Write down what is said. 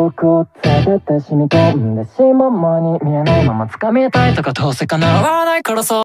僕を連れてって染み込んでしまう間に見えないまま掴みたいとかどうせ叶わないからさ